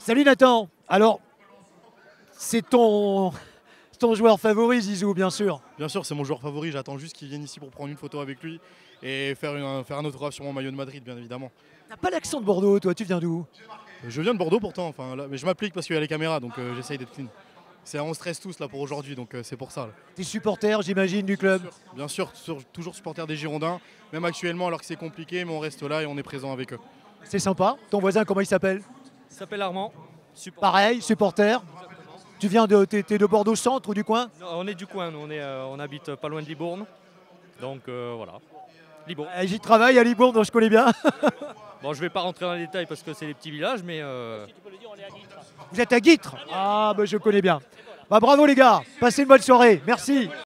Salut Nathan. Alors, c'est ton joueur favori, Zizou, bien sûr. Bien sûr, c'est mon joueur favori. J'attends juste qu'il vienne ici pour prendre une photo avec lui et faire un autographe sur mon maillot de Madrid, bien évidemment. T'as pas l'accent de Bordeaux, toi, tu viens d'où? Je viens de Bordeaux pourtant, enfin, là, mais je m'applique parce qu'il y a les caméras, donc j'essaye d'être clean. On stresse tous là pour aujourd'hui, donc c'est pour ça. Là. T'es supporter, j'imagine, du club. Bien sûr, toujours supporter des Girondins, même actuellement alors que c'est compliqué, mais on reste là et on est présent avec eux. C'est sympa. Ton voisin, comment il s'appelle? Il s'appelle Armand. Pareil, supporter. Tu viens t'es de Bordeaux centre ou du coin? Non, on est du coin, nous, on habite pas loin de Libourne. Donc voilà. Libourne. J'y travaille à Libourne, donc je connais bien. Bon, je vais pas rentrer dans les détails parce que c'est les petits villages, mais Vous êtes à Guîtres? Ah, bah, je connais bien. Bah, bravo les gars, passez une bonne soirée. Merci.